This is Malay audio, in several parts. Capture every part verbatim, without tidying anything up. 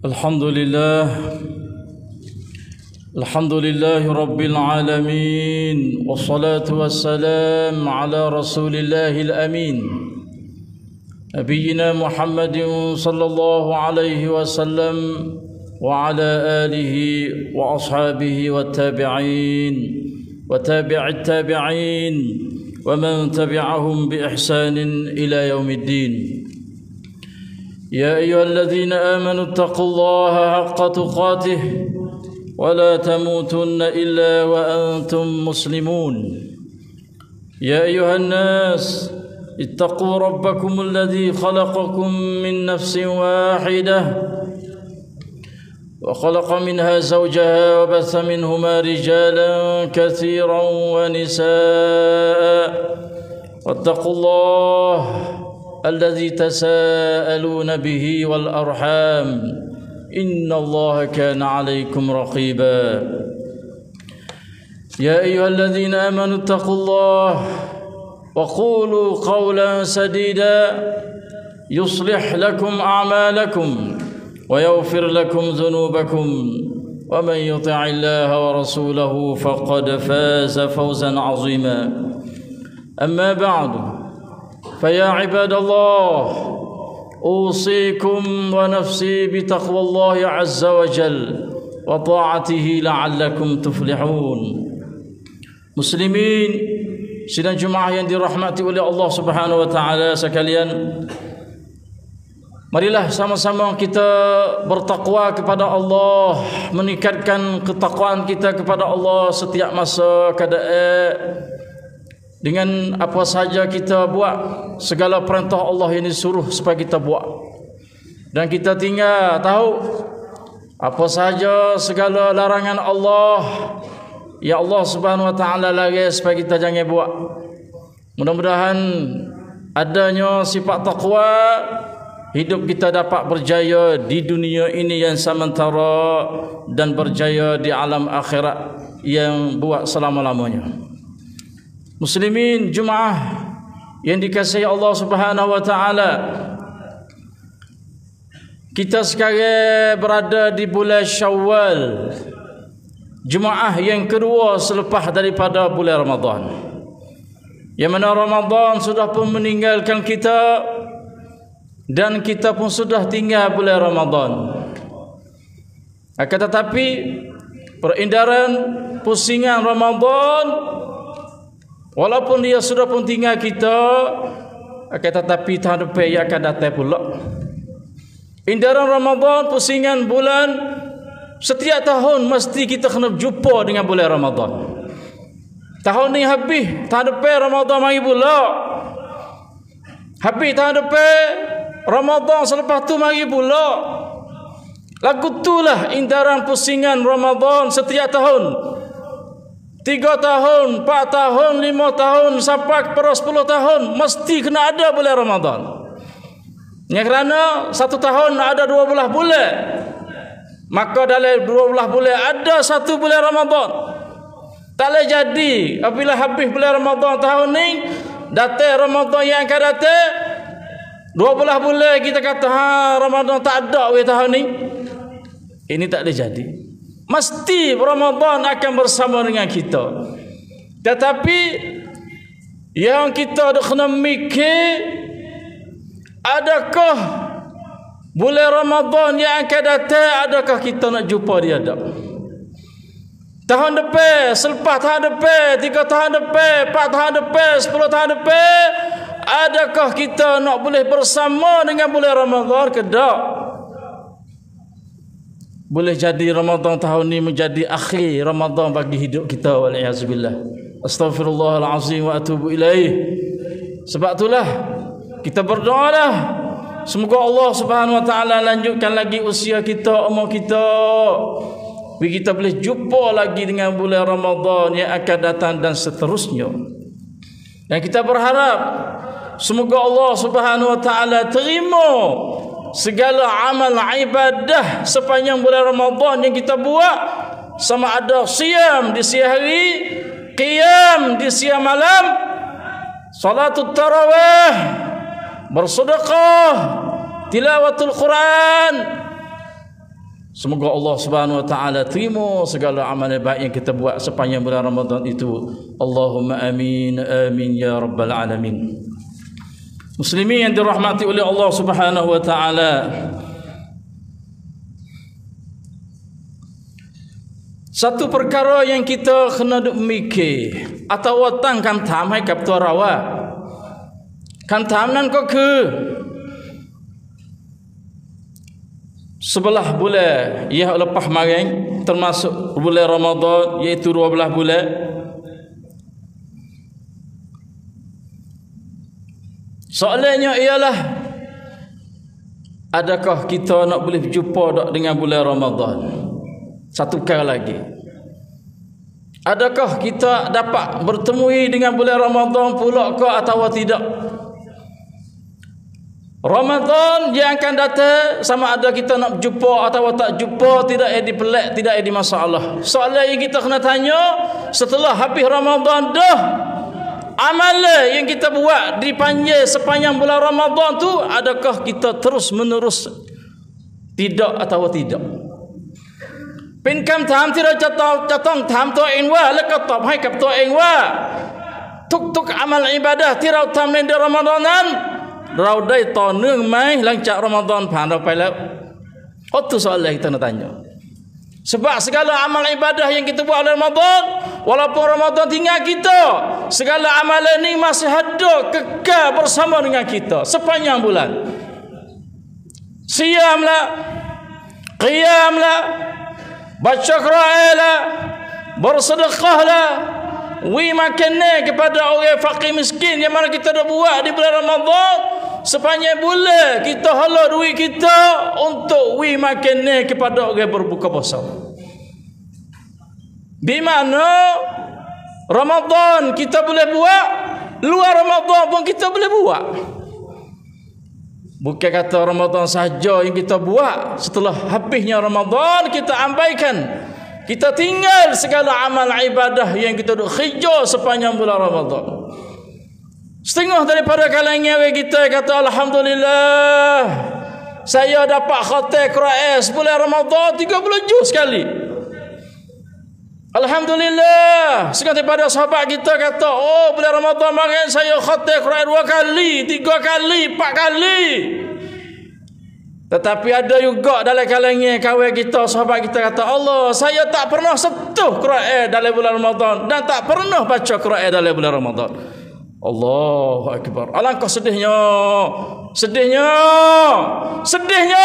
الحمد لله الحمد لله رب العالمين والصلاة والسلام على رسول الله الأمين نبينا محمد صلى الله عليه وسلم وعلى آله وأصحابه والتابعين وتابع التابعين ومن تبعهم بإحسان إلى يوم الدين. يا أيها الذين آمنوا اتقوا الله حق تقاته ولا تموتن إلا وأنتم مسلمون. يا أيها الناس اتقوا ربكم الذي خلقكم من نفس واحدة وخلق منها زوجها وبث منهما رجالا كثيرا ونساء واتقوا الله الذي تساءلون به والأرحام إن الله كان عليكم رقيبا. يا أيها الذين آمنوا اتقوا الله وقولوا قولا سديدا يصلح لكم أعمالكم ويغفر لكم ذنوبكم ومن يطع الله ورسوله فقد فاز فوزا عظيما. أما بعد فيا عباد الله أوصيكم ونفسي بتقوى الله عز وجل وطاعته لعلكم تفلحون. Muslimin sidang jemaah yang dirahmati oleh Allah Subhanahu wa taala sekalian, marilah sama-sama kita bertakwa kepada Allah, meningkatkan ketakwaan kita kepada Allah setiap masa keadaan, dengan apa saja kita buat, segala perintah Allah yang disuruh supaya kita buat, dan kita tinggal tahu apa saja segala larangan Allah ya Allah Subhanahu wa taala larang supaya kita jangan buat. Mudah-mudahan adanya sifat takwa, hidup kita dapat berjaya di dunia ini yang sementara dan berjaya di alam akhirat yang buat selama-lamanya. Muslimin jemaah yang dikasihi Allah Subhanahu wa taala, kita sekarang berada di bulan Syawal, jemaah yang kedua selepas daripada bulan Ramadan, yang mana Ramadan sudah pun meninggalkan kita dan kita pun sudah tinggal bulan Ramadan. Akan tetapi peredaran pusingan Ramadan, walaupun dia sudah pun tinggal kita, akan tetapi tahun depan ia akan datang pula. Indaran Ramadan, pusingan bulan, setiap tahun mesti kita kena jumpa dengan bulan Ramadan. Tahun ni habis, tahun depan Ramadan mari pula. Habis tahun depan Ramadan selepas tu mari pula. Lagu itulah indaran pusingan Ramadan setiap tahun. Tiga tahun, empat tahun, lima tahun, sampai kepada sepuluh tahun mesti kena ada bulan Ramadan. Yang kerana satu tahun ada dua belas bulan, maka dalam dua belas bulan ada satu bulan Ramadan. Tak boleh jadi apabila habis bulan Ramadan tahun ni, datang Ramadan yang akan datang, dua belas bulan kita kata ha Ramadan tak ada weh tahun ni. Ini tak boleh jadi. Mesti Ramadan akan bersama dengan kita. Tetapi yang kita ada kena mikir, adakah bulan Ramadan yang akan datang, adakah kita nak jumpa dia tak? Tahun depan, selepas tahun depan, tiga tahun depan, empat tahun depan, sepuluh tahun depan, adakah kita nak boleh bersama dengan bulan Ramadan ke tak? Boleh jadi Ramadan tahun ni menjadi akhir Ramadan bagi hidup kita, wal'iyazubillah. Astaghfirullahalazim wa atubu ilaih. Sebab itulah kita berdoalah, semoga Allah Subhanahu wa taala lanjutkan lagi usia kita, umur kita, biar kita boleh jumpa lagi dengan bulan Ramadan yang akan datang dan seterusnya. Dan kita berharap semoga Allah Subhanahu wa taala terima segala amal ibadah sepanjang bulan Ramadan yang kita buat, sama ada siam di siang hari, qiyam di siang malam, salatul tarawih, bersedekah, tilawatul Quran, Semoga Allah Subhanahu wa taala terima segala amal baik yang kita buat sepanjang bulan Ramadan itu. Allahumma amin amin ya rabbal alamin. Muslimin yang dirahmati oleh Allah Subhanahu wa taala, satu perkara yang kita kena duk mikir atau watang kam tham hai kap tua rawa. Kam tham nan koคือsebelah bulan ia lepas maring termasuk bulan Ramadan iaitu dua belas bulan. Soalannya ialah, adakah kita nak boleh berjumpa tak dengan bulan Ramadan? Satu kali lagi. Adakah kita dapat bertemu dengan bulan Ramadan pula ke atau tidak? Ramadan yang akan datang, sama ada kita nak berjumpa atau tak jumpa, tidak ada pelak, tidak ada masalah. Soalan yang kita kena tanya, setelah habis Ramadan dah, amalan yang kita buat dipanjang sepanjang bulan Ramadan tu, adakah kita terus menerus tidak atau tidak? เป็นคำถามที่เราจะตอบจะต้องถามตัวเองว่าและก็ตอบให้กับตัวเองว่าทุกๆอามัลอิบาดะห์ที่เราทำในเดือนรอมฎอนนั้นเราได้ต่อเนื่องไหมหลังจากรอมฎอนผ่านเราไปแล้ว itu soalan yang kita nak tanya. Sebab segala amal ibadah yang kita buat dalam Ramadan, walaupun Ramadan tinggal kita, segala amalan ini masih ada kekal bersama dengan kita sepanjang bulan. Siamlah, qiyamlah, baca Quran lah, bersedekah lah, wi makan kepada orang fakir miskin yang mana kita dah buat di bulan Ramadan. Sepanjang bulan kita halal duit kita untuk wi makan kepada orang berbuka puasa. Di mana Ramadan kita boleh buat, luar Ramadan pun kita boleh buat. Bukan kata Ramadan saja yang kita buat, setelah habisnya Ramadan kita abaikan, kita tinggal segala amal ibadah yang kita duk khijau sepanjang bulan Ramadan. Setengah daripada kalangan kita kata alhamdulillah saya dapat khatam Quran sebulan Ramadan tiga puluh juz sekali. Alhamdulillah. Setengah daripada sahabat kita kata, oh bulan Ramadan kemarin saya khatam Quran dua kali, tiga kali, empat kali. Tetapi ada juga dalam kalangan kawan kita, sahabat kita kata, Allah, saya tak pernah sentuh Quran dalam bulan Ramadan dan tak pernah baca Quran dalam bulan Ramadan. Allahu Akbar. Alangkah sedihnya. Sedihnya. Sedihnya.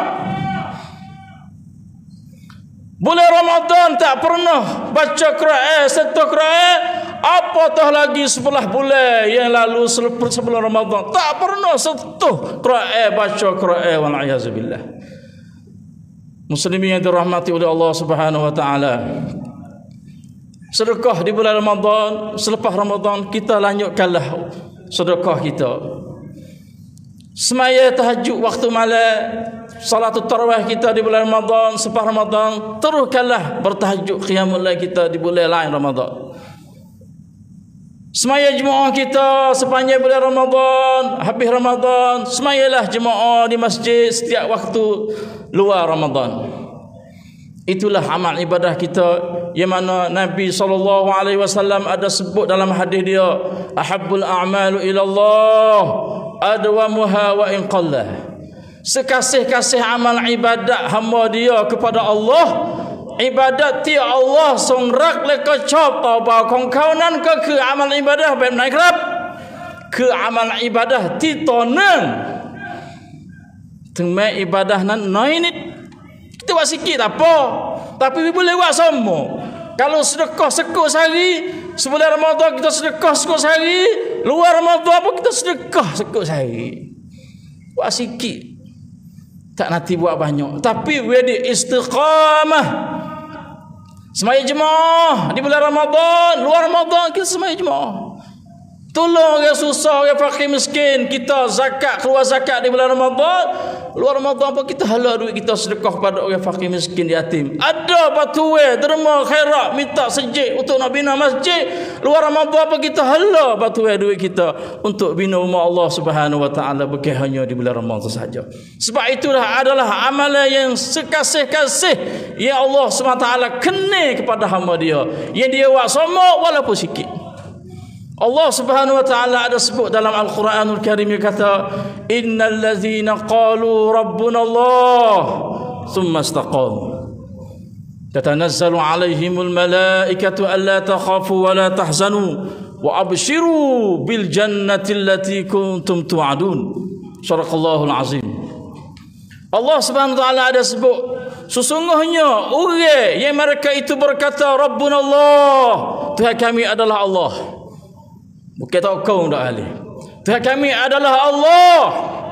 Bulan Ramadan tak pernah baca Quran, sentuh Quran, apatah lagi sebelah bulan yang lalu sebelum Ramadan tak pernah sentuh Quran, baca Quran, wal a'yazubillah. Muslimin yang dirahmati oleh Allah Subhanahu wa taala, sedekah di bulan Ramadan, selepas Ramadan kita lanjutkanlah sedekah kita. Semaya tahajud waktu malam, salatul tarawih kita di bulan Ramadan, selepas Ramadan teruskanlah bertahajud qiyamul lail kita di bulan lain Ramadan. Semaya jemaah kita sepanjang bulan Ramadan, habis Ramadan, semayalah jemaah di masjid setiap waktu luar Ramadan. Itulah amal ibadah kita yang mana Nabi sallallahu alaihi wasallam ada sebut dalam hadis dia, ahabbul a'malu ila Allah adwamuha wa in qallah. Sekasih-kasih amal ibadat hamba dia kepada Allah, ibadat ti Allahทรงรักและก็ชอบต่อบ่าวของเขานั้นก็คืออามัลอิบาดะห์แบบไหนครับคืออามัลอิบาดะห์ที่ต่อเนื่องถึงแม้อิบาดะห์นั้นน้อยนิดkita buat sikit tak apa, tapi boleh buat semua. Kalau sedekah sekut sehari, sebulan Ramadan kita sedekah sekut sehari, luar Ramadan pun kita sedekah sekut sehari. Buat sikit, tak nanti buat banyak, tapi wedi istiqamah. Semaya jemaah di bulan Ramadan, luar Ramadan kita semaya jemaah. Tolong orang susah, orang fakir miskin. Kita zakat, keluar zakat di bulan Ramadan. Luar Ramadan apa kita hala duit kita sedekah pada orang fakir miskin di yatim. Ada batuwe, derma khairat, minta sejid untuk nak bina masjid. Luar Ramadan apa kita hala batuwe duit kita untuk bina rumah Allah Subhanahu wa taala, bukan hanya di bulan Ramadan saja. Sebab itulah adalah amalan yang sekasih-kasih yang Allah Subhanahu wa taala kena kepada hamba dia. Yang dia buat sama walaupun sikit. Allah Subhanahu wa taala ada sebut dalam Al-Quranul Karim, dia kata innal ladzina qalu rabbuna Allah thumma istaqamu tatanazzalu alaihimul malaikatu alla takhafu wa la tahzanu wa abshiru bil jannati allati kuntum tu'adun. Sadaqallahul azim. Allah Subhanahu wa taala ada sebut sesungguhnya orang yang mereka itu berkata rabbuna Allah, Tuhan kami adalah Allah. Bukan tak kau dah ahli. Tuhan kami adalah Allah.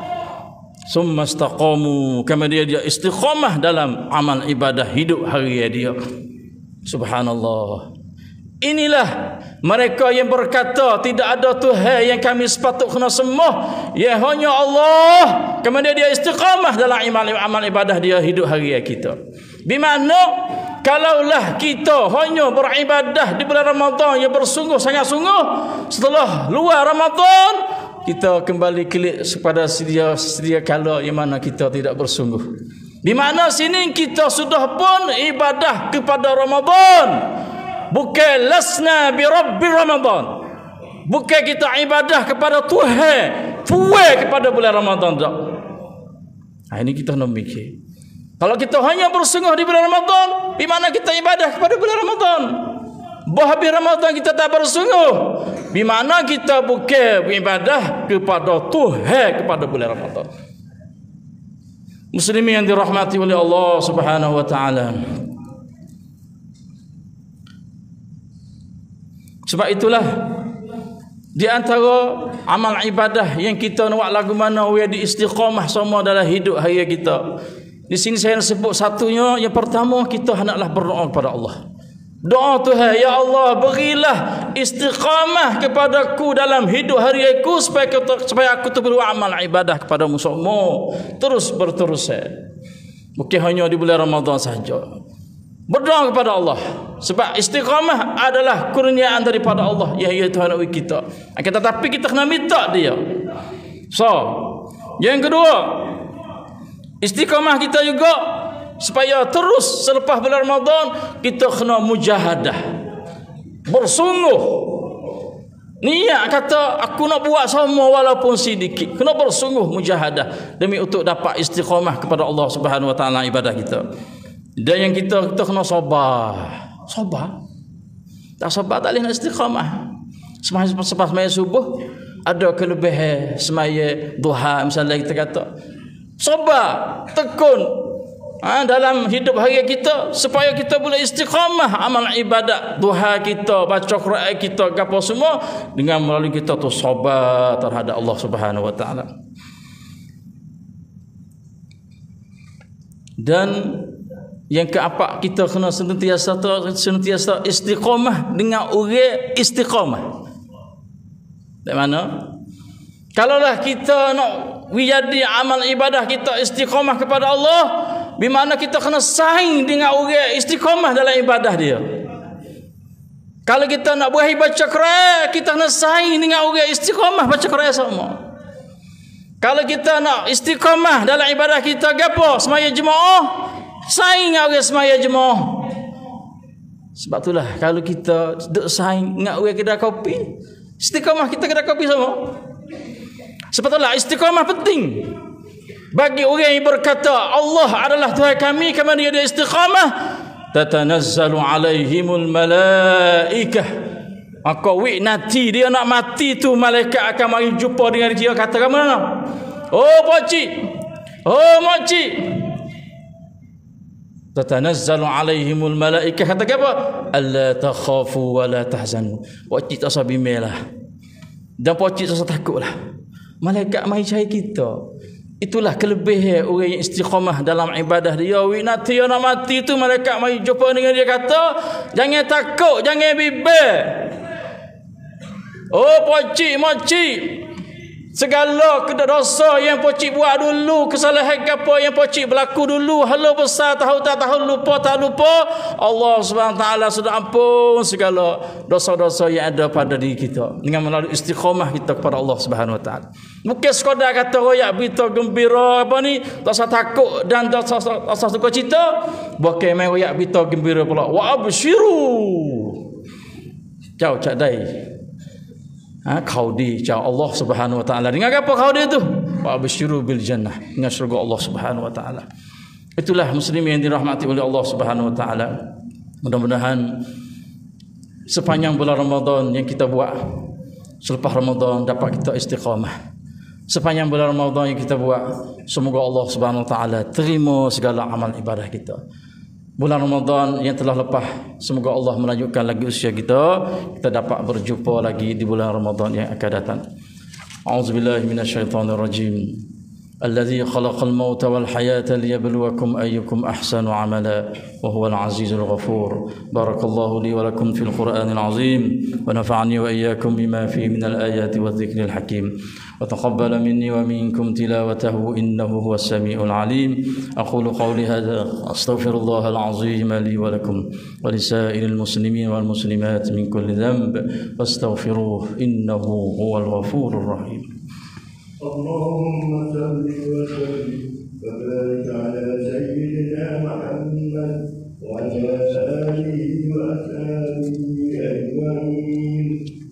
Summa istaqamu, kama dia dia istiqamah dalam amal ibadah hidup hari dia. Subhanallah. Inilah mereka yang berkata tidak ada Tuhan yang kami sepatut kena sembah, ya hanya Allah. Kemudian dia istiqamah dalam amal amal ibadah dia hidup hari kita. Di mana kalaulah kita hanya beribadah di bulan Ramadan yang bersungguh sangat sungguh, setelah luar Ramadan kita kembali kelik kepada sedia sedia kala yang mana kita tidak bersungguh. Di mana sini kita sudah pun ibadah kepada Ramadan, bukan lasna bi rabbi Ramadan, bukan kita ibadah kepada Tuhan puas kepada bulan Ramadan tak. Ha, ini kita nak mikir. Kalau kita hanya bersungguh di bulan Ramadan, di mana kita ibadah kepada bulan Ramadan. Habis Ramadan kita tak bersungguh, di mana kita bukan beribadah kepada Tuhan kepada bulan Ramadan. Muslimin yang dirahmati oleh Allah Subhanahu wa taala. Sebab itulah di antara amal ibadah yang kita nak buat lagu mana we di istiqamah semua dalam hidup hari kita. Di sini saya sebut satunya, yang pertama kita hendaklah berdoa kepada Allah. Doa Tuhan, ya Allah berilah istiqamah kepadaku dalam hidup hari aku supaya aku, supaya aku tu beramal ibadah kepadamu semua terus berterusan. Bukan hanya di bulan Ramadan saja. Berdoa kepada Allah. Sebab istiqamah adalah kurniaan daripada Allah, ya ya Tuhan kita. Akan tetapi kita kena minta dia. So, yang kedua, istiqamah kita juga supaya terus selepas bulan Ramadan kita kena mujahadah, bersungguh. Niat kata aku nak buat sama walaupun sedikit. Kena bersungguh mujahadah demi untuk dapat istiqamah kepada Allah Subhanahu wa taala ibadah kita. Dan yang kita kita kena sabar. Sabar. Tak sabar tak boleh nak istiqamah. Semaya selepas semaya subuh ada kelebihan semaya duha misalnya kita kata. Sabar, tekun ha, dalam hidup hari kita supaya kita boleh istiqamah amal ibadat duha kita, baca Quran kita, apa semua dengan melalui kita tu sabar terhadap Allah Subhanahu wa taala. Dan yang keempat, kita kena senantiasa senantiasa istiqamah dengan orang istiqamah. Di mana? Kalaulah kita nak jadi amal ibadah kita istiqamah kepada Allah, di mana kita kena saing dengan orang istiqamah dalam ibadah dia. Kalau kita nak buat baca Quran, kita kena saing dengan orang istiqamah baca Quran sama. Kalau kita nak istiqamah dalam ibadah kita, gapo? Semaya jemaah, saing dengan orang semaya jemaah. Sebab itulah kalau kita duk saing dengan orang kedai kopi, istiqamah kita kedai kopi sama. Sebab itulah istiqamah penting bagi orang yang berkata Allah adalah Tuhan kami, kama dia ada istiqamah, tatanazzalu alaihimul malaikah. Maka wik nanti dia nak mati tu malaikat akan mari jumpa dengan dia, kata kamu mana? Oh pakcik, oh makcik, tatanazzalu alaihimul malaikah, kata apa? Alla takhafu wa la tahzanu. Pakcik tak usah bimbang lah, dan pakcik tak usah takut lah. Malaikat mai cari kita. Itulah kelebihan orang yang istiqamah dalam ibadah dia. Wik nanti dia nak mati tu malaikat mai jumpa dengan dia, kata jangan takut, jangan bimbang. Oh pocik moci, segala dosa yang pocik buat dulu, kesalahan apa yang pocik berlaku dulu, halau besar tahu tak tahu, lupa tak lupa, Allah Subhanahu Wa Taala sudah ampun segala dosa-dosa yang ada pada diri kita dengan melalui istiqamah kita kepada Allah Subhanahu Wa Taala. Bukan sekadar kata royak berita gembira apa ni, tak usah takut dan tak usah, tak usah suka cita, bukan main royak berita gembira pula. Wa absyiru. Jauh cak dai. Ha, kau di jauh Allah Subhanahu Wa Taala. Dengan apa kau di tu? Wa absyiru bil jannah. Dengan syurga Allah Subhanahu Wa Taala. Itulah muslimin yang dirahmati oleh Allah Subhanahu Wa Taala. Mudah-mudahan sepanjang bulan Ramadan yang kita buat, selepas Ramadan dapat kita istiqamah. Sepanjang bulan Ramadan yang kita buat, semoga Allah Subhanahu Wa Taala terima segala amal ibadah kita. Bulan Ramadan yang telah lepas, semoga Allah melanjutkan lagi usia kita, kita dapat berjumpa lagi di bulan Ramadan yang akan datang. A'udzubillahi minasyaitonirrajim. الذي خلق الموت والحياة ليبلوكم أيكم أحسن عملا وهو العزيز الغفور. بارك الله لي ولكم في القرآن العظيم ونفعني وإياكم بما فيه من الآيات والذكر الحكيم وتقبل مني ومنكم تلاوته إنه هو السميع العليم. أقول قولي هذا أستغفر الله العظيم لي ولكم ولسائر المسلمين والمسلمات من كل ذنب فاستغفروه إنه هو الغفور الرحيم. اللهم صل وسلم وبارك على سيدنا محمد وعلى آله وأصحابه أجمعين.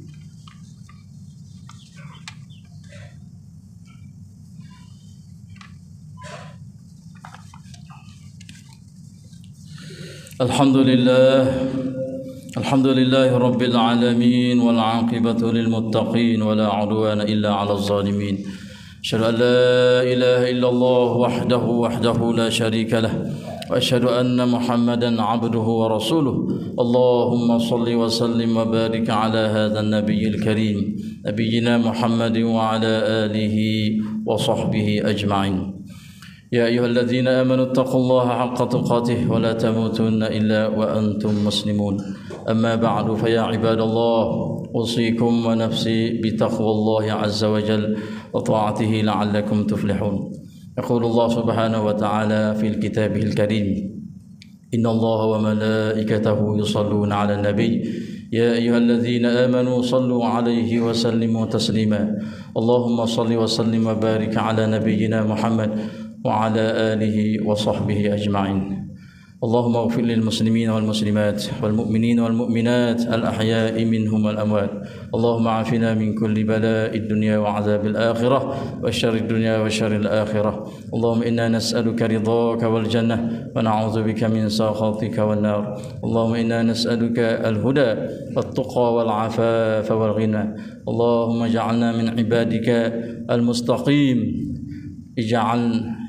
الحمد لله الحمد لله رب العالمين والعاقبة للمتقين ولا عدوان إلا على الظالمين. أشهد أن لا إله إلا الله وحده وحده لا شريك له وأشهد أن محمدا عبده ورسوله. اللهم صل وسلم وبارك على هذا النبي الكريم نبينا محمد وعلى آله وصحبه أجمعين. يا أيها الذين آمنوا اتقوا الله حق تقاته ولا تموتن إلا وأنتم مسلمون. أما بعد فيا عباد الله أوصيكم ونفسي بتقوى الله عز وجل وطاعته لعلكم تفلحون. يقول الله سبحانه وتعالى في كتابه الكريم إن الله وملائكته يصلون على النبي يا أيها الذين آمنوا صلوا عليه وسلموا تسليما. اللهم صل وسلم وبارك على نبينا محمد وعلى آله وصحبه أجمعين. اللهم اغفر للمسلمين والمسلمات والمؤمنين والمؤمنات الأحياء منهم والأموات. اللهم عافنا من كل بلاء الدنيا وعذاب الآخرة وشر الدنيا وشر الآخرة. اللهم إنا نسألك رضاك والجنة ونعوذ بك من سخطك والنار. اللهم إنا نسألك الهدى والتقى والعفاف والغنى. اللهم اجعلنا من عبادك المستقيم. اجعل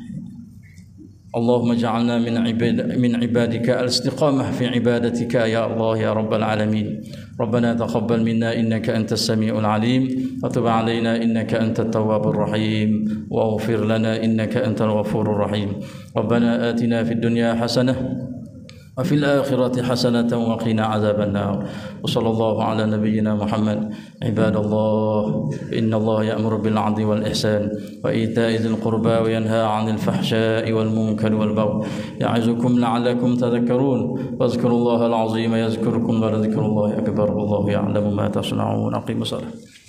اللهم اجعلنا من عباد من عبادك الاستقامة في عبادتك يا الله يا رب العالمين. ربنا تقبل منا إنك أنت السميع العليم وتب علينا إنك أنت التواب الرحيم واغفر لنا إنك أنت الغفور الرحيم. ربنا آتنا في الدنيا حسنة وفي الآخرة حسنة وقنا عذاب النار. وصلى الله على نبينا محمد. عباد الله إن الله يأمر بالعدل والإحسان وإيتاء ذي القربى وينهى عن الفحشاء والمنكر والبغي يعظكم لعلكم تذكرون. واذكروا الله العظيم يذكركم ولذكر الله أكبر والله يعلم ما تصنعون. أقيموا الصلاة.